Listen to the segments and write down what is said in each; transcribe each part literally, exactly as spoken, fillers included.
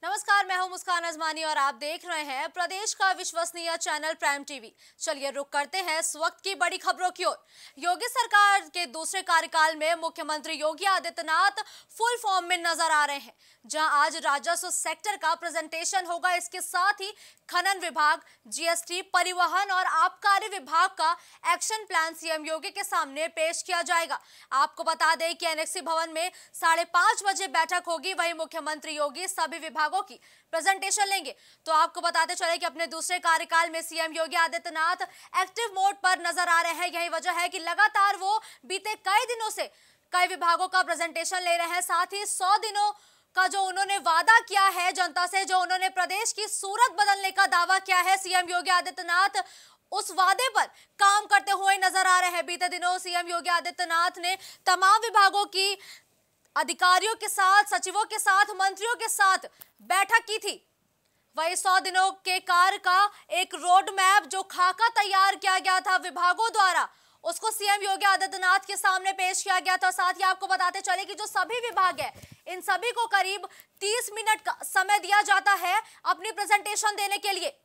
नमस्कार, मैं हूं मुस्कान अजमानी और आप देख रहे हैं प्रदेश का विश्वसनीय चैनल प्राइम टीवी। चलिए रुक करते हैं इस वक्त की बड़ी खबरों की ओर। योगी सरकार के दूसरे कार्यकाल में मुख्यमंत्री योगी आदित्यनाथ फुल फॉर्म में नजर आ रहे हैं, जहां आज राजस्व सेक्टर का प्रेजेंटेशन होगा। इसके साथ ही खनन विभाग, जीएसटी, परिवहन और आबकारी विभाग का एक्शन प्लान सीएम योगी के सामने पेश किया जाएगा। आपको बता दें कि एनेक्सी भवन में साढ़े पांच बजे बैठक होगी। वहीं मुख्यमंत्री योगी सभी विभागों की प्रेजेंटेशन लेंगे। तो आपको बताते चले कि अपने दूसरे कार्यकाल में CM Yogi Adityanath active mode पर नजर आ रहे हैं। यही वजह है कि लगातार वो बीते कई दिनों से कई विभागों का प्रेजेंटेशन ले रहे हैं। साथ ही सौ दिनों का जो उन्होंने वादा किया है जनता से, जो उन्होंने प्रदेश की सूरत बदलने का दावा किया है, सीएम योगी आदित्यनाथ उस वादे पर काम करते हुए नजर आ रहे हैं। बीते दिनों सीएम योगी आदित्यनाथ ने तमाम विभागों की अधिकारियों के साथ, सचिवों के साथ, मंत्रियों के साथ बैठक की थी। वही सौ दिनों के कार्य का एक रोड मैप, जो खाका तैयार किया गया था विभागों द्वारा, उसको सीएम योगी आदित्यनाथ के सामने पेश किया गया था। साथ ही आपको बताते चले कि जो सभी विभाग है, इन सभी को करीब तीस मिनट का समय दिया जाता है अपनी प्रेजेंटेशन देने के लिए।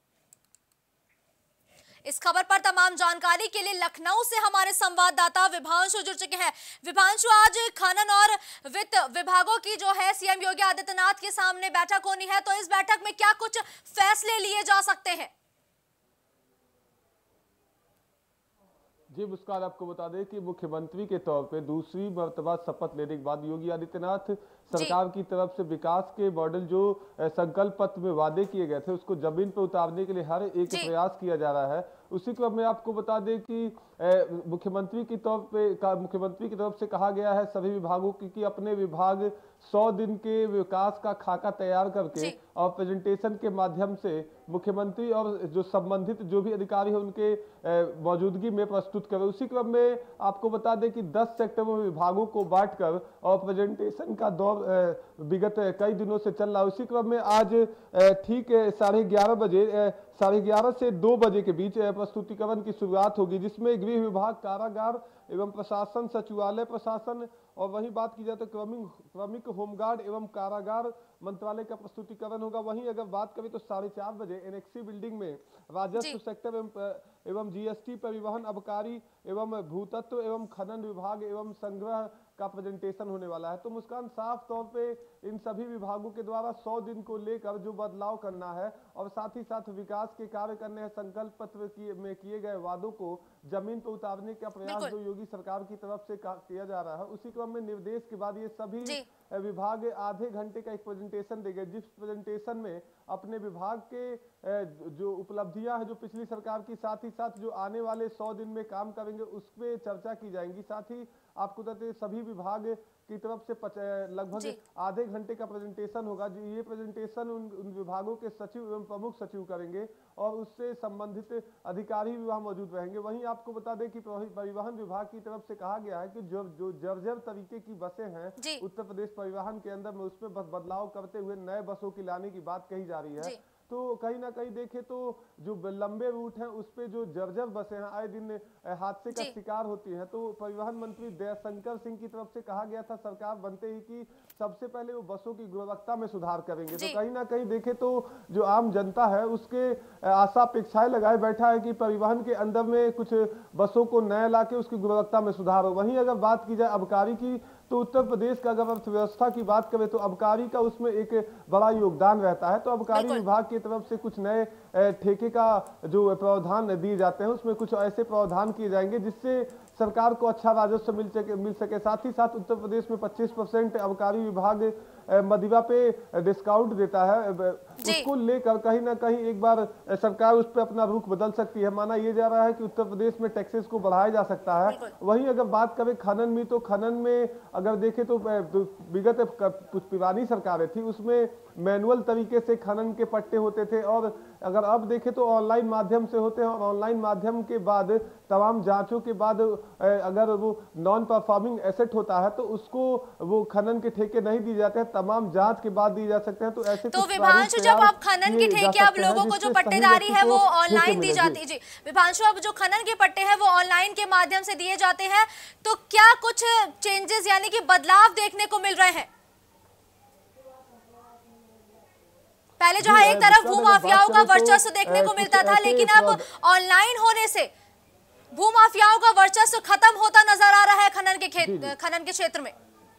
इस खबर पर तमाम जानकारी के लिए लखनऊ से हमारे संवाददाता विभांशु जुड़ चुके हैं। विभांशु, आज खनन और वित्त विभागों की जो है सीएम योगी आदित्यनाथ के सामने बैठक होनी है, तो इस बैठक में क्या कुछ फैसले लिए जा सकते हैं? जी मुस्कान, आपको बता दें कि मुख्यमंत्री के तौर पे दूसरी मर्तबा शपथ लेने के बाद योगी आदित्यनाथ सरकार की तरफ से विकास के मॉडल जो संकल्प पत्र में वादे किए गए थे, उसको जमीन पर उतारने के लिए हर एक प्रयास किया जा रहा है। उसी क्रम में आपको बता दें कि मुख्यमंत्री की तौर पे मुख्यमंत्री की तरफ से कहा गया है सभी विभागों की कि अपने विभाग सौ दिन के विकास का खाका तैयार करके और प्रेजेंटेशन के माध्यम से मुख्यमंत्री और जो संबंधित जो भी अधिकारी है उनके मौजूदगी में प्रस्तुत करें। उसी क्रम में आपको बता दें कि दस सेक्टरों में विभागों को बांटकर और प्रेजेंटेशन का दौर विगत कई दिनों से चल रहा है। उसी क्रम में आज ठीक साढ़े ग्यारह बजे साढ़े ग्यारह से दो बजे के बीच प्रस्तुतिकरण की शुरुआत होगी, जिसमें गृह विभाग, कारागार एवं प्रशासन, सचिवालय प्रशासन और वहीं बात की जाए तो क्रमिक क्रमिक होमगार्ड एवं कारागार मंत्रालय का प्रस्तुतिकरण होगा। वहीं अगर बात करें तो साढ़े चार बजे एनेक्सी बिल्डिंग में राजस्व सेक्टर एवं एवं जीएसटी, परिवहन, आबकारी एवं भूतत्व एवं खनन विभाग एवं संग्रह का प्रेजेंटेशन होने वाला है। तो मुस्कान, साफ तौर पे इन सभी विभागों के द्वारा सौ दिन को लेकर जो बदलाव करना है और साथ ही साथ विकास के कार्य करने हैं, संकल्प पत्र की, में किए गए वादों को जमीन पर उतारने का प्रयास जो योगी सरकार की तरफ से किया जा रहा है। उसी क्रम में निर्देश के बाद ये सभी विभाग आधे घंटे का एक प्रेजेंटेशन देंगे, जिस प्रेजेंटेशन में अपने विभाग के जो उपलब्धियां हैं जो पिछली सरकार की, साथ ही साथ जो आने वाले सौ दिन में काम करेंगे उस पर चर्चा की जाएगी। साथ ही आपको बताते सभी विभाग की तरफ से लगभग आधे घंटे का प्रेजेंटेशन होगा। ये प्रेजेंटेशन उन, उन विभागों के सचिव एवं प्रमुख सचिव करेंगे और उससे संबंधित अधिकारी भी वहां मौजूद रहेंगे। वहीं आपको बता दें कि परिवहन विभाग की तरफ से कहा गया है कि जो जो जर्जर तरीके की बसें हैं उत्तर प्रदेश परिवहन के अंदर में, उसमें बस बदलाव करते हुए नए बसों की लाने की बात कही जा रही है। तो कहीं ना कहीं देखे तो जो लंबे रूट हैं उस पे जो जर्जर बसें हैं आए दिन हादसे का शिकार होती हैं। तो परिवहन मंत्री दयाशंकर सिंह की तरफ से कहा गया था सरकार बनते ही कि सबसे पहले वो बसों की गुणवत्ता में सुधार करेंगे। तो कहीं ना कहीं देखे तो जो आम जनता है उसके आशा अपेक्षाएं लगाए बैठा है कि परिवहन के अंदर में कुछ बसों को नया ला के उसकी गुणवत्ता में सुधार हो। वहीं अगर बात की जाए आबकारी की, तो उत्तर प्रदेश का अगर अर्थव्यवस्था की बात करें तो आबकारी का उसमें एक बड़ा योगदान रहता है। तो आबकारी विभाग की तरफ से कुछ नए ठेके का जो प्रावधान दिए जाते हैं उसमें कुछ ऐसे प्रावधान किए जाएंगे जिससे सरकार को अच्छा राजस्व मिल सके मिल सके साथ ही साथ उत्तर प्रदेश में पच्चीस परसेंट आबकारी विभाग मदिरा पे डिस्काउंट देता है, उसको लेकर कहीं ना कहीं एक बार सरकार उस पर अपना रुख बदल सकती है। माना यह जा रहा है कि उत्तर प्रदेश में टैक्सेस को बढ़ाया जा सकता है। वहीं अगर बात करें खनन में, तो खनन में अगर देखें तो विगत कुछ पुरानी सरकारें थी उसमें मैनुअल तरीके से खनन के पट्टे होते थे और अगर अब देखें तो ऑनलाइन माध्यम से होते हैं और ऑनलाइन माध्यम के बाद तमाम जांचों के बाद अगर वो नॉन परफॉर्मिंग एसेट होता है तो उसको वो खनन के ठेके नहीं दिए जाते हैं, तमाम जांच के बाद दिए जा सकते हैं। तो ऐसे तो विभांशु, जब आप खनन के ठेके अब लोगों को जो पट्टेदारी है वो ऑनलाइन दी जाती है, जी विभांशु, अब जो खनन के पट्टे हैं वो ऑनलाइन के माध्यम से दिए जाते हैं, तो क्या कुछ चेंजेस यानी कि बदलाव देखने को मिल रहे हैं? पहले जहां एक तरफ भूमाफियाओं का वर्चस्व देखने को मिलता था, लेकिन अब ऑनलाइन होने से भूमाफियाओं का वर्चस्व खत्म होता नजर आ रहा है खनन के खेत खनन के क्षेत्र में।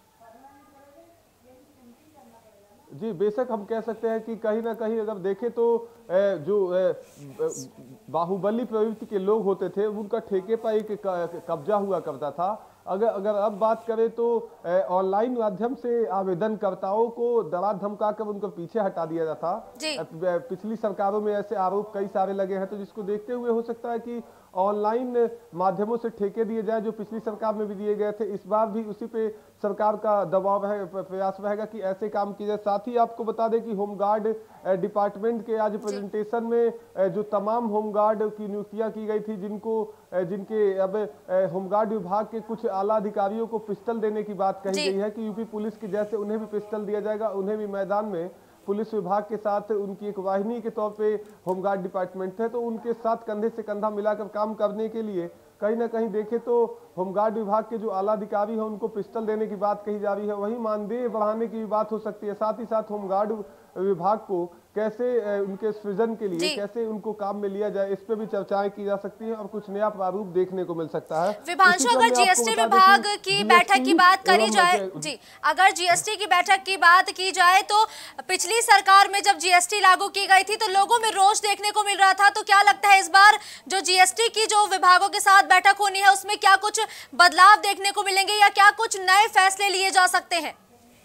जी बेशक हम कह सकते हैं कि कहीं ना कहीं अगर देखें तो जो बाहुबली प्रवृत्ति के लोग होते थे उनका ठेके पर एक कब्जा हुआ करता था। अगर अगर अब बात करें तो ऑनलाइन माध्यम से आवेदनकर्ताओं को डरा धमका कर उनको पीछे हटा दिया जाता। पिछली सरकारों में ऐसे आरोप कई सारे लगे हैं, तो जिसको देखते हुए हो सकता है कि ऑनलाइन माध्यमों से ठेके दिए जाए जो पिछली सरकार में भी दिए गए थे, इस बार भी उसी पे सरकार का दबाव है, प्रयास रहेगा कि ऐसे काम किए जाए। साथ ही आपको बता दें कि होमगार्ड डिपार्टमेंट के आज प्रेजेंटेशन में जो तमाम होमगार्ड की नियुक्तियां की गई थी, जिनको जिनके अब होमगार्ड विभाग के कुछ आला अधिकारियों को पिस्टल देने की बात कही गई है कि यूपी पुलिस के जैसे उन्हें भी पिस्टल दिया जाएगा, उन्हें भी मैदान में पुलिस विभाग के साथ उनकी एक वाहिनी के तौर पे होमगार्ड डिपार्टमेंट है, तो उनके साथ कंधे से कंधा मिलाकर काम करने के लिए कहीं ना कहीं देखें तो होमगार्ड विभाग के जो आला अधिकारी हैं उनको पिस्टल देने की बात कही जा रही है। वहीं मानदेय बढ़ाने की भी बात हो सकती है। साथ ही साथ होमगार्ड विभाग को कैसे उनके सृजन के लिए कैसे उनको काम में लिया जाए, इस पे भी चर्चाएं की जा सकती है और कुछ नया प्रारूप देखने को मिल सकता है। विभांशु, अगर जीएसटी विभाग की बैठक की बात करी जाए जी अगर जीएसटी की बैठक की बात की जाए तो पिछली सरकार में जब जीएसटी लागू की गई थी तो लोगों में रोष देखने को मिल रहा था, तो क्या लगता है इस बार जो जीएसटी की जो विभागों के साथ बैठक होनी है उसमें क्या कुछ बदलाव देखने को मिलेंगे या क्या कुछ नए फैसले लिए जा सकते हैं?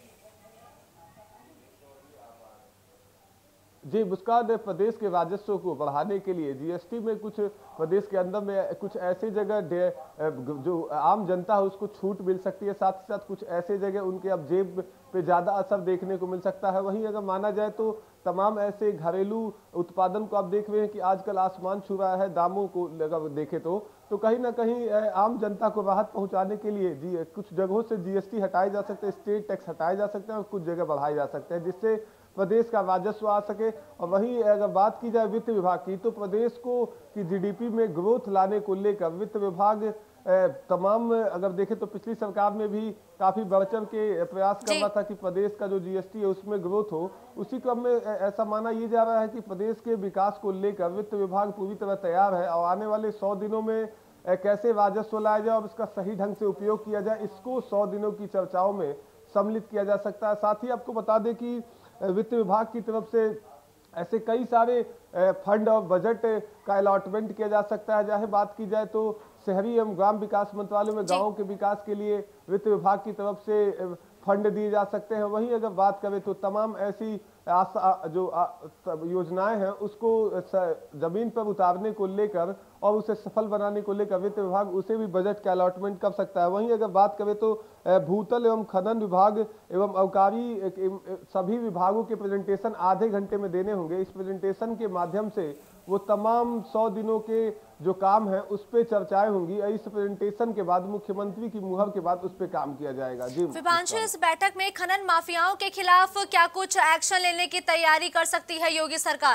जी मुस्कान, प्रदेश के राजस्व को बढ़ाने के लिए जीएसटी में कुछ प्रदेश के अंदर में कुछ ऐसी जगह जो आम जनता है उसको छूट मिल सकती है, साथ ही साथ कुछ ऐसे जगह उनके अब जेब पे ज्यादा असर देखने को मिल सकता है। वहीं अगर माना जाए तो तमाम ऐसे घरेलू उत्पादन को आप देख रहे हैं कि आजकल आसमान छू रहा है दामों को अगर देखे तो तो कहीं ना कहीं आम जनता को राहत पहुंचाने के लिए जी कुछ जगहों से जीएसटी हटाए जा सकते हैं, स्टेट टैक्स हटाए जा सकते हैं और कुछ जगह बढ़ाए जा सकते हैं, जिससे प्रदेश का राजस्व आ सके। और वहीं अगर बात की जाए वित्त विभाग की तो प्रदेश को की जीडीपी में ग्रोथ लाने को लेकर वित्त विभाग तमाम अगर देखें तो पिछली सरकार में भी काफी बढ़ चढ़ के प्रयास कर रहा था कि प्रदेश का जो जीएसटी है उसमें ग्रोथ हो। उसी क्रम में ऐसा माना ये जा रहा है कि प्रदेश के विकास को लेकर वित्त विभाग पूरी तरह तैयार है और आने वाले सौ दिनों में कैसे राजस्व लाया जाए और इसका सही ढंग से उपयोग किया जाए, इसको सौ दिनों की चर्चाओं में सम्मिलित किया जा सकता है। साथ ही आपको बता दें कि वित्त विभाग की तरफ से ऐसे कई सारे फंड और बजट का अलॉटमेंट किया जा सकता है। चाहे बात की जाए तो शहरी एवं ग्राम विकास मंत्रालय में गांवों के विकास के लिए वित्त विभाग की तरफ से फंड दिए जा सकते हैं। वहीं अगर बात करें तो तमाम ऐसी जो योजनाएं हैं उसको जमीन पर उतारने को लेकर और उसे सफल बनाने को लेकर वित्त विभाग उसे भी बजट का अलॉटमेंट कर सकता है। वहीं अगर बात करें तो भूतल एवं खनन विभाग एवं अबकारी सभी विभागों के प्रेजेंटेशन आधे घंटे में देने होंगे। इस प्रेजेंटेशन के माध्यम से वो तमाम सौ दिनों के जो काम है उस पर चर्चाएं होंगी। इस प्रेजेंटेशन के बाद मुख्यमंत्री की मुहर के बाद उस पर काम किया जाएगा। जी विभांशु, इस बैठक में खनन माफियाओं के खिलाफ क्या कुछ एक्शन लेने की तैयारी कर सकती है योगी सरकार?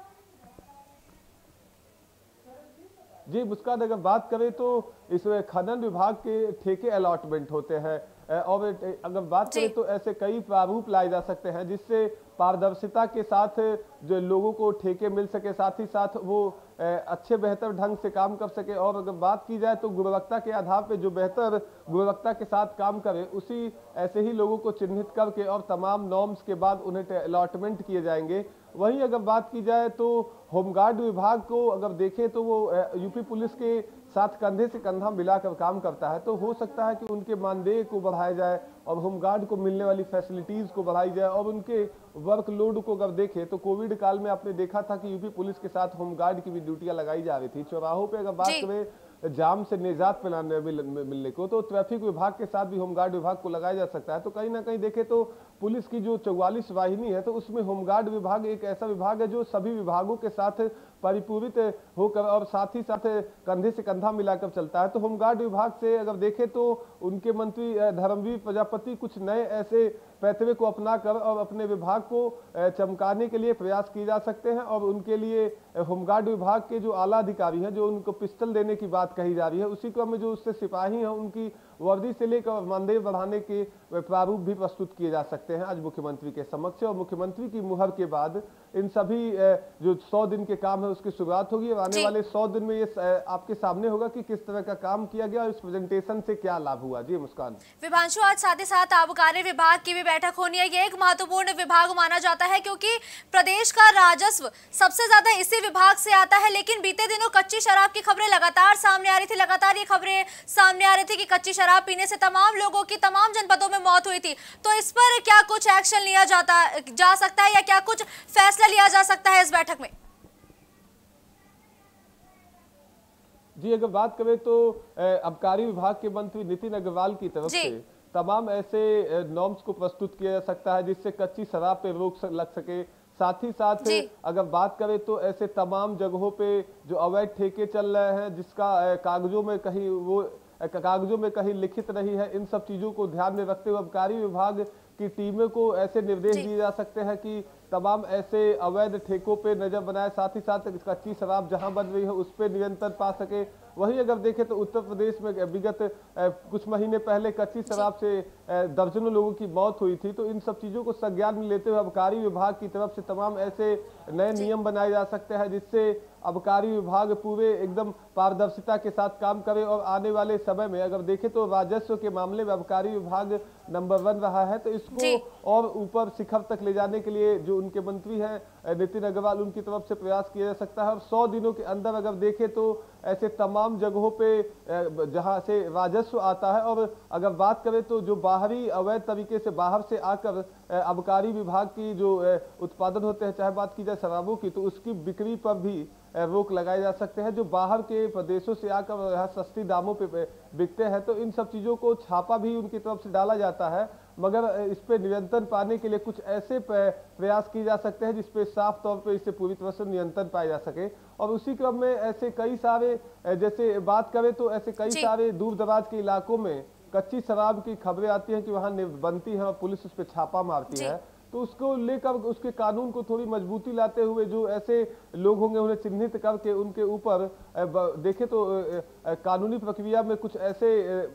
जी मुस्कान, अगर बात करें तो इसमें खनन विभाग के ठेके अलॉटमेंट होते हैं और अगर बात करें तो ऐसे कई प्रारूप लाए जा सकते हैं जिससे पारदर्शिता के साथ जो लोगों को ठेके मिल सके, साथ ही साथ वो अच्छे बेहतर ढंग से काम कर सके। और अगर बात की जाए तो गुणवत्ता के आधार पे जो बेहतर गुणवत्ता के साथ काम करे उसी ऐसे ही लोगों को चिन्हित करके और तमाम नॉर्म्स के बाद उन्हें अलॉटमेंट किए जाएंगे। वहीं अगर बात की जाए तो होमगार्ड विभाग को अगर देखें तो वो यूपी पुलिस के साथ कंधे से कंधा मिलाकर काम करता है, तो हो सकता है कि उनके मानदेय को बढ़ाया जाए और होमगार्ड को मिलने वाली फैसिलिटीज को बढ़ाई जाए और उनके वर्कलोड को अगर देखें तो कोविड काल में आपने देखा था कि यूपी पुलिस के साथ होमगार्ड की भी ड्यूटियां लगाई जा रही थी। चौराहों पे अगर बात करें जाम से निजात मिलाने मिलने को तो ट्रैफिक विभाग के साथ भी होमगार्ड विभाग को लगाया जा सकता है। तो कहीं ना कहीं देखें तो पुलिस की जो चौवालीस वाहिनी है तो उसमें होमगार्ड विभाग एक ऐसा विभाग है जो सभी विभागों के साथ परिपूरित होकर और साथ ही साथ कंधे से कंधा मिलाकर चलता है। तो होमगार्ड विभाग से अगर देखें तो उनके मंत्री धर्मवीर प्रजापति कुछ नए ऐसे पैतवे को अपना कर और अपने विभाग को चमकाने के लिए प्रयास किए जा सकते हैं और उनके लिए होमगार्ड विभाग के जो आला अधिकारी हैं जो उनको पिस्टल देने की बात कही जा रही है, उसी क्रम में जो उससे सिपाही हैं उनकी वर्दी से लेकर मानदेय बढ़ाने के प्रारूप भी प्रस्तुत किए जा सकते हैं आज मुख्यमंत्री के समक्ष। और मुख्यमंत्री की मुहर के बाद इन सभी जो सौ दिन के काम है उसकी शुरुआत होगी। आने वाले सौ दिन में ये आपके सामने होगा कि किस तरह का काम किया गया और इस प्रेजेंटेशन से क्या लाभ हुआ। जी मुस्कान। विभांशु, आज साथ ही साथ आबकारी विभाग की भी बैठक होनी है। ये एक महत्वपूर्ण विभाग माना जाता है क्योंकि प्रदेश का राजस्व सबसे ज्यादा इसी विभाग से आता है। लेकिन बीते दिनों कच्ची शराब की खबरें लगातार सामने आ रही थी लगातार ये खबरें सामने आ रही थी कि कच्ची शराब पीने से तमाम लोगों की तमाम जनपदों में मौत हुई थी। तो इस पर क्या कुछ एक्शन लिया जाता जा सकता है या क्या कुछ फैसला लिया जा सकता है इस बैठक में? जी अगर बात करें तो आबकारी विभाग के मंत्री नितिन अग्रवाल की तरफ से तमाम ऐसे नॉर्म्स को प्रस्तुत किया जा सकता है जिससे कच्ची शराब पे रोक लग सके। साथ ही साथ अगर बात करें तो ऐसे तमाम जगहों पे जो अवैध ठेके चल रहे हैं जिसका कागजों में कहीं वो कागजों में कहीं लिखित नहीं है, इन सब चीजों को ध्यान में रखते हुए आबकारी विभाग की टीमों को ऐसे निर्देश दिए जा सकते हैं कि तमाम ऐसे अवैध ठेकों पे नजर बनाए। साथ ही साथ कच्ची शराब जहां बन रही है उस पर नियंत्रण पा सके। वहीं अगर देखें तो उत्तर प्रदेश में विगत कुछ महीने पहले कच्ची शराब से दर्जनों लोगों की मौत हुई थी। तो इन सब चीजों को संज्ञान में लेते हुए आबकारी विभाग की तरफ से तमाम ऐसे नए नियम बनाए जा सकते हैं जिससे आबकारी विभाग पूरे एकदम पारदर्शिता के साथ काम करे। और आने वाले समय में अगर देखें तो राजस्व के मामले में आबकारी विभाग नंबर वन रहा है, तो इसको और ऊपर शिखर तक ले जाने के लिए जो उनके मंत्री हैं नितिन अग्रवाल, उनकी तरफ से प्रयास किया जा सकता है। और सौ दिनों के अंदर अगर देखें तो ऐसे तमाम जगहों पे जहां से राजस्व आता है। और अगर बात करें तो जो बाहरी अवैध तरीके से बाहर से आकर आबकारी विभाग की जो उत्पादन होते हैं, चाहे बात की जाए शराबों की, तो उसकी बिक्री पर भी रोक लगाए जा सकते हैं। जो बाहर के प्रदेशों से आकर यहाँ सस्ती दामों पे बिकते हैं तो इन सब चीजों को छापा भी उनकी तरफ से डाला जाता है, मगर इस पे नियंत्रण पाने के लिए कुछ ऐसे प्रयास किए जा सकते हैं जिसपे साफ तौर पे इससे पूरी तरह से नियंत्रण पाया जा सके। और उसी क्रम में ऐसे कई सारे, जैसे बात करें तो ऐसे कई सारे दूर दराज के इलाकों में कच्ची शराब की खबरें आती हैं कि वहां बनती है और पुलिस उस पर छापा मारती है। तो उसको लेकर उसके कानून को थोड़ी मजबूती लाते हुए जो ऐसे लोग होंगे उन्हें चिन्हित करके उनके ऊपर देखे तो कानूनी प्रक्रिया में कुछ ऐसे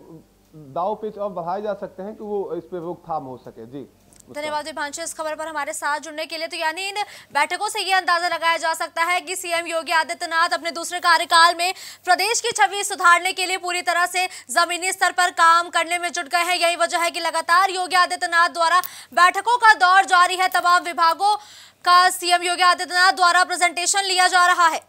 दाव पेच और बढ़ाए जा सकते हैं कि वो इस पे रोकथाम हो सके। जी धन्यवाद विभांशु इस खबर पर हमारे साथ जुड़ने के लिए। तो यानी इन बैठकों से ये अंदाजा लगाया जा सकता है कि सीएम योगी आदित्यनाथ अपने दूसरे कार्यकाल में प्रदेश की छवि सुधारने के लिए पूरी तरह से जमीनी स्तर पर काम करने में जुट गए हैं। यही वजह है कि लगातार योगी आदित्यनाथ द्वारा बैठकों का दौर जारी है। तमाम विभागों का सीएम योगी आदित्यनाथ द्वारा प्रेजेंटेशन लिया जा रहा है।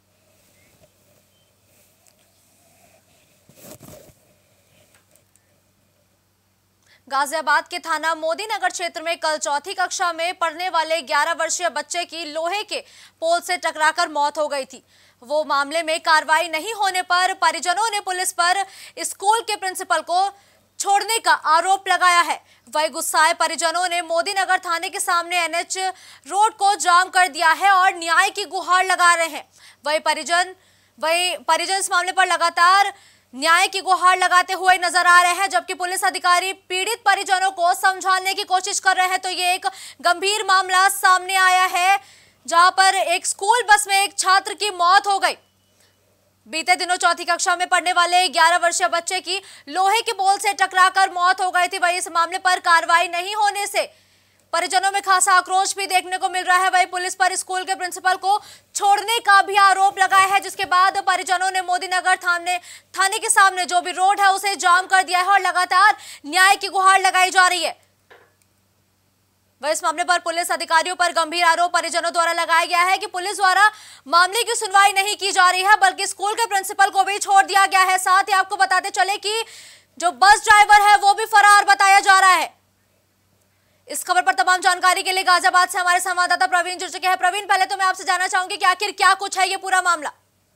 गाजियाबाद के थाना मोदी नगर क्षेत्र में कल चौथी कक्षा में पढ़ने वाले ग्यारह वर्षीय बच्चे की लोहे के पोल से टकराकर मौत हो गई थी। वो मामले में कार्रवाई नहीं होने पर परिजनों ने पुलिस पर स्कूल के प्रिंसिपल को छोड़ने का आरोप लगाया है। वही गुस्साए परिजनों ने मोदी नगर थाने के सामने एनएच रोड को जाम कर दिया है और न्याय की गुहार लगा रहे हैं। वही परिजन वही परिजन इस मामले पर लगातार न्याय की गुहार लगाते हुए नजर आ रहे हैं, जबकि पुलिस अधिकारी पीड़ित परिजनों को समझाने की कोशिश कर रहे हैं। तो ये एक गंभीर मामला सामने आया है जहां पर एक स्कूल बस में एक छात्र की मौत हो गई। बीते दिनों चौथी कक्षा में पढ़ने वाले ग्यारह वर्षीय बच्चे की लोहे के पोल से टकराकर मौत हो गई थी। वही इस मामले पर कार्रवाई नहीं होने से परिजनों में खासा आक्रोश भी देखने को मिल रहा है। वही पुलिस पर स्कूल के प्रिंसिपल को छोड़ने का भी आरोप लगाया है, जिसके बाद परिजनों ने मोदी नगर थाने थाने के सामने जो भी रोड है उसे जाम कर दिया है और लगातार न्याय की गुहार लगाई जा रही है। वह इस मामले पर पुलिस अधिकारियों पर गंभीर आरोप परिजनों द्वारा लगाया गया है कि पुलिस द्वारा मामले की सुनवाई नहीं की जा रही है, बल्कि स्कूल के प्रिंसिपल को भी छोड़ दिया गया है। साथ ही आपको बताते चले कि जो बस ड्राइवर है वो भी फरार बताया जा रहा है। इस खबर पर तमाम जानकारी के लिए गाजियाबाद से हमारे संवाददाता प्रवीण जुड़ चुके हैं। प्रवीण, पहले तो मैं आपसे जानना चाहूंगी कि आखिर क्या कुछ है ये पूरा मामला।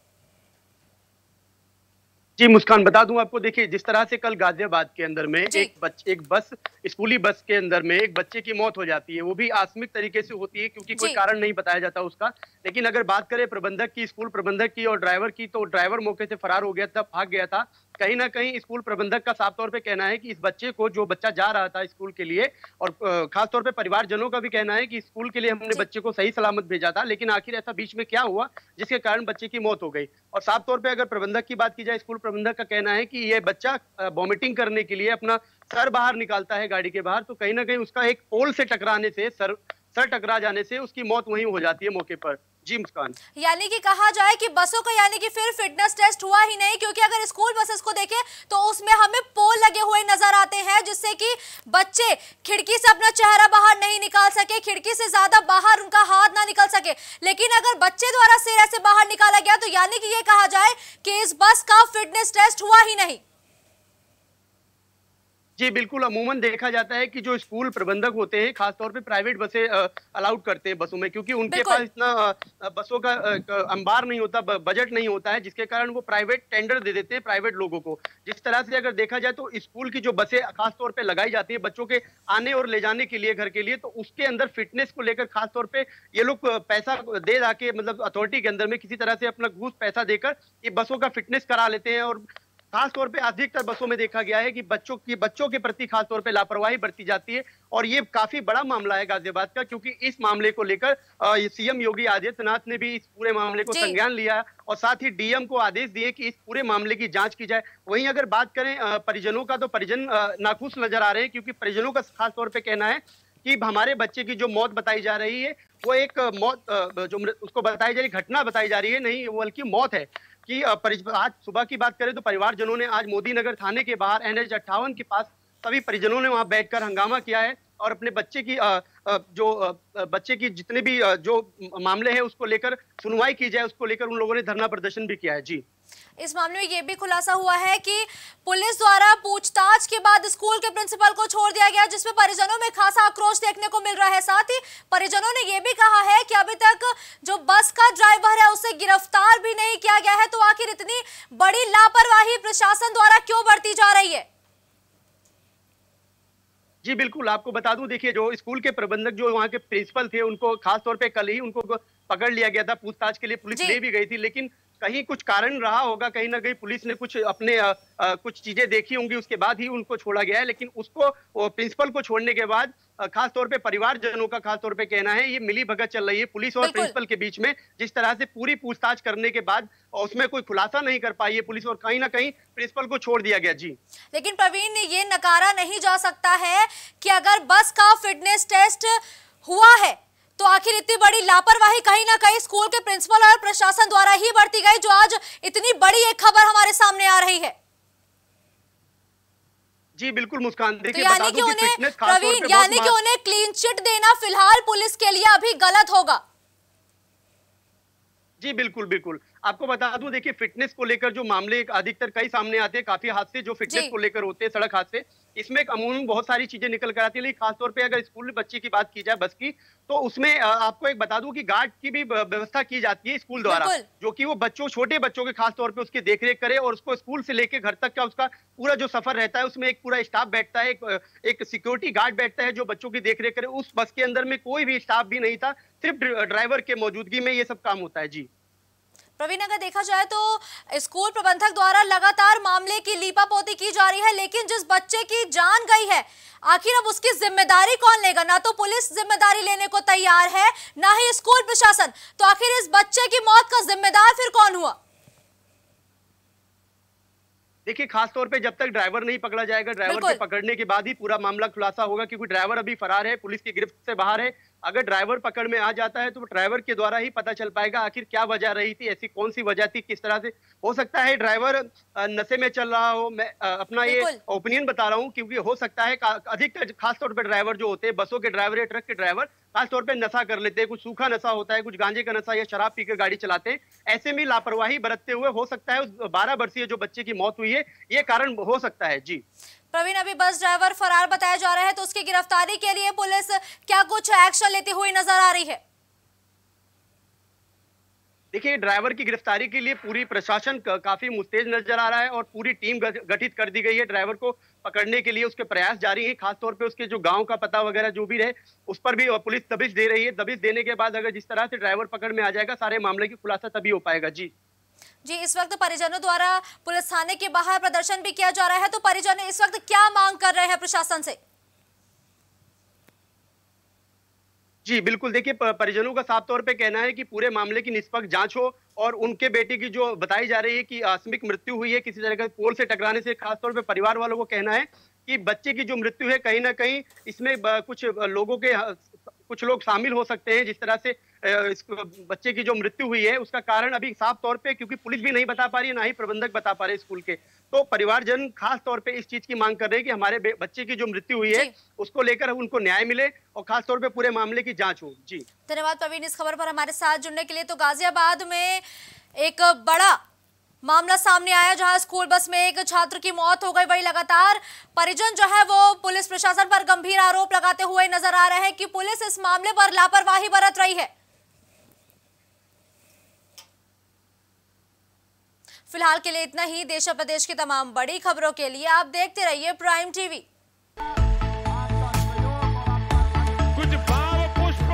जी मुस्कान, बता दूं आपको, देखिए जिस तरह से कल गाजियाबाद के अंदर में एक बच्चे एक बस स्कूली बस के अंदर में एक बच्चे की मौत हो जाती है, वो भी आकस्मिक तरीके से होती है क्योंकि कोई कारण नहीं बताया जाता उसका। लेकिन अगर बात करें प्रबंधक की, स्कूल प्रबंधक की और ड्राइवर की, तो ड्राइवर मौके से फरार हो गया था, भाग गया था कहीं ना कहीं स्कूल प्रबंधक का साफ तौर पे कहना है कि इस बच्चे को, जो बच्चा जा रहा था स्कूल के लिए, और खास तौर पे परिवारजनों का भी कहना है कि स्कूल के लिए हमने बच्चे को सही सलामत भेजा था, लेकिन आखिर ऐसा बीच में क्या हुआ जिसके कारण बच्चे की मौत हो गई। और साफ तौर पे अगर प्रबंधक की बात की जाए, स्कूल प्रबंधक का कहना है कि ये बच्चा वॉमिटिंग करने के लिए अपना सर बाहर निकालता है गाड़ी के बाहर, तो कहीं ना कहीं उसका एक पोल से टकराने से, सर सर टकरा जाने से उसकी मौत वहीं हो जाती है मौके पर। जी मुस्कान, यानी कि कहा जाए कि बसों का यानी कि फिर फिटनेस टेस्ट हुआ ही नहीं, क्योंकि अगर स्कूल बसेस को देखें तो उसमें हमें पोल लगे हुए नजर आते हैं, जिससे कि बच्चे खिड़की से अपना चेहरा बाहर नहीं निकाल सके, खिड़की से ज्यादा बाहर उनका हाथ ना निकल सके। लेकिन अगर बच्चे द्वारा सिर ऐसे बाहर निकाला गया तो यानी कि ये कहा जाए कि इस बस का फिटनेस टेस्ट हुआ ही नहीं। जी बिल्कुल, अमूमन देखा जाता है कि जो स्कूल प्रबंधक होते हैं खासतौर पे प्राइवेट बसें अलाउड करते हैं बसों में, क्योंकि उनके पास इतना आ, बसों का अंबार नहीं होता, बजट नहीं होता है, जिसके कारण वो प्राइवेट टेंडर दे देते हैं प्राइवेट लोगों को। जिस तरह से अगर देखा जाए तो स्कूल की जो बसें खासतौर पे लगाई जाती है बच्चों के आने और ले जाने के लिए घर के लिए, तो उसके अंदर फिटनेस को लेकर खासतौर पे ये लोग पैसा दे जाके, मतलब अथॉरिटी के अंदर में किसी तरह से अपना घूस पैसा देकर ये बसों का फिटनेस करा लेते हैं। और खास तौर पे अधिकतर बसों में देखा गया है कि बच्चों की बच्चों के प्रति खास तौर पे लापरवाही बरती जाती है, और ये काफी बड़ा मामला है गाजियाबाद का, क्योंकि इस मामले को लेकर सीएम योगी आदित्यनाथ ने भी इस पूरे मामले को संज्ञान लिया और साथ ही डीएम को आदेश दिए कि इस पूरे मामले की जांच की जाए। वहीं अगर बात करें परिजनों का, तो परिजन नाखुश नजर आ रहे हैं, क्योंकि परिजनों का खास तौर पर कहना है कि हमारे बच्चे की जो मौत बताई जा रही है वो एक मौत, जो उसको बताई जा रही घटना बताई जा रही है, नहीं वो बल्कि मौत है। कि आज सुबह की बात करें तो परिवारजनों ने आज मोदी नगर थाने के बाहर एनएच अट्ठावन के पास सभी परिजनों ने वहां बैठकर हंगामा किया है और अपने बच्चे की जो बच्चे की जितने भी जो मामले हैं उसको लेकर सुनवाई की जाए, उसको लेकर उन लोगों ने धरना प्रदर्शन भी किया है। जी, इस मामले में यह भी खुलासा हुआ है कि पुलिस द्वारा पूछताछ के बाद स्कूल के प्रिंसिपल को छोड़ दिया गया, जिसमें परिजनों में खासा आक्रोश देखने को मिल रहा है। साथ ही परिजनों ने यह भी कहा है कि अभी तक जो बस का ड्राइवर है उसे गिरफ्तार भी नहीं किया गया है, तो आखिर इतनी बड़ी लापरवाही प्रशासन द्वारा क्यों बरती जा रही है? जी बिल्कुल, आपको बता दूं, देखिए जो स्कूल के प्रबंधक, जो वहाँ के प्रिंसिपल थे, उनको खास तौर पे कल ही उनको पकड़ लिया गया था, पूछताछ के लिए पुलिस ले भी गई थी, लेकिन कहीं कुछ कारण रहा होगा, कहीं ना कहीं पुलिस ने कुछ अपने आ, आ, कुछ चीजें देखी होंगी, उसके बाद ही उनको छोड़ा गया है। लेकिन उसको प्रिंसिपल को छोड़ने के बाद खास तौर पे परिवारजनों का खास तौर पे कहना है ये मिली भगत चल रही है पुलिस और प्रिंसिपल के बीच में। जिस तरह से पूरी पूछताछ करने के बाद उसमें कोई खुलासा नहीं कर पाई है पुलिस, और कहीं ना कहीं प्रिंसिपल को छोड़ दिया गया। जी, लेकिन प्रवीण, ये नकारा नहीं जा सकता है कि अगर बस का फिटनेस टेस्ट हुआ है तो आखिर इतनी बड़ी लापरवाही कहीं ना कहीं स्कूल के प्रिंसिपल और प्रशासन द्वारा ही बरती गई, जो आज इतनी बड़ी एक खबर हमारे सामने आ रही है। जी बिल्कुल मुस्कान, देखिए तो यानी कि उन्हें प्रवीण, यानी कि उन्हें क्लीन चिट देना फिलहाल पुलिस के लिए अभी गलत होगा। जी बिल्कुल बिल्कुल, आपको बता दूं, देखिए फिटनेस को लेकर जो मामले अधिकतर कई सामने आते हैं, काफी हादसे जो फिटनेस को लेकर होते हैं, सड़क हादसे, इसमें अमूमन बहुत सारी चीजें निकल कर आती है। लेकिन खासतौर पे अगर स्कूल बच्चे की बात की जाए बस की, तो उसमें आपको एक बता दूं कि गार्ड की भी व्यवस्था की जाती है स्कूल द्वारा, जो कि वो बच्चों, छोटे बच्चों के खासतौर पे उसकी देखरेख करे और उसको स्कूल से लेकर घर तक का उसका पूरा जो सफर रहता है उसमें एक पूरा स्टाफ बैठता है, एक, एक सिक्योरिटी गार्ड बैठता है जो बच्चों की देखरेख करे। उस बस के अंदर में कोई भी स्टाफ भी नहीं था, सिर्फ ड्राइवर के मौजूदगी में ये सब काम होता है। जी प्रवीण, अगर देखा जाए तो स्कूल प्रबंधक द्वारा लगातार मामले की लीपापोती की जा रही है, लेकिन जिस बच्चे की जान गई है आखिर अब उसकी जिम्मेदारी कौन लेगा? ना तो पुलिस जिम्मेदारी लेने को तैयार है, ना ही स्कूल प्रशासन। तो आखिर इस बच्चे की मौत का जिम्मेदार फिर कौन हुआ? देखिए खास तौर पे जब तक ड्राइवर नहीं पकड़ा जाएगा, ड्राइवर के पकड़ने के बाद ही पूरा मामला खुलासा होगा, क्योंकि ड्राइवर अभी फरार है, पुलिस की गिरफ्त से बाहर है। अगर ड्राइवर पकड़ में आ जाता है तो ड्राइवर के द्वारा ही पता चल पाएगा आखिर क्या वजह रही थी, ऐसी कौन सी वजह थी, किस तरह से हो सकता है ड्राइवर नशे में चल रहा हो। मैं अपना ये ओपिनियन बता रहा हूँ, क्योंकि हो सकता है अधिकतर खासतौर पर ड्राइवर जो होते हैं, बसों के ड्राइवर या ट्रक के ड्राइवर खासतौर पर नशा कर लेते हैं, कुछ सूखा नशा होता है, कुछ गांजे का नशा या शराब पीकर गाड़ी चलाते हैं। ऐसे में लापरवाही बरतते हुए हो सकता है उस बारह वर्षीय जो बच्चे की मौत हुई है ये कारण हो सकता है। जी प्रवीण, अभी बस ड्राइवर फरार बताया जा रहा है, तो उसकी गिरफ्तारी के लिए पुलिस क्या कुछ एक्शन लेती हुई नजर आ रही है? देखिए ड्राइवर की गिरफ्तारी के लिए पूरी प्रशासन काफी मुस्तैद नजर आ रहा है और पूरी टीम गठित कर दी गई है। ड्राइवर को पकड़ने के लिए उसके प्रयास जारी है, खासतौर पे उसके जो गांव का पता वगैरह जो भी रहे उस पर भी पुलिस दबिश दे रही है। दबिश देने के बाद अगर जिस तरह से ड्राइवर पकड़ में आ जाएगा, सारे मामले की खुलासा तभी हो पाएगा। जी जी, इस वक्त परिजनों द्वारा पुलिस थाने के बाहर प्रदर्शन भी किया जा रहा है, तो परिजन इस वक्त क्या मांग कर रहे हैं प्रशासन से? जी बिल्कुल, देखिए परिजनों का साफ तौर पे कहना है कि पूरे मामले की निष्पक्ष जांच हो और उनके बेटे की जो बताई जा रही है कि आकस्मिक मृत्यु हुई है किसी तरह के पोल से टकराने से, खासतौर पे परिवार वालों को कहना है कि बच्चे की जो मृत्यु है कहीं ना कहीं इसमें कुछ लोगों के कुछ लोग शामिल हो सकते हैं। जिस तरह से इस बच्चे की जो मृत्यु हुई है उसका कारण अभी साफ तौर पे, क्योंकि पुलिस भी नहीं बता पा रही है, ना ही प्रबंधक बता पा रहे स्कूल के, तो परिवारजन खास तौर पे इस चीज की मांग कर रहे हैं कि हमारे बच्चे की जो मृत्यु हुई है उसको लेकर उनको न्याय मिले और खास तौर पे पूरे मामले की जांच हो। जी धन्यवाद प्रवीण इस खबर पर हमारे साथ जुड़ने के लिए। तो गाजियाबाद में एक बड़ा मामला सामने आया जहां स्कूल बस में एक छात्र की मौत हो गई। वही लगातार परिजन जो है वो पुलिस प्रशासन पर गंभीर आरोप लगाते हुए नजर आ रहे हैं कि पुलिस इस मामले पर लापरवाही बरत रही है। फिलहाल के लिए इतना ही। देश और प्रदेश की तमाम बड़ी खबरों के लिए आप देखते रहिए प्राइम टीवी। कुछ भाव पुष्प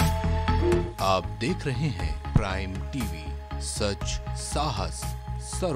आप देख रहे हैं प्राइम टीवी, सच साहस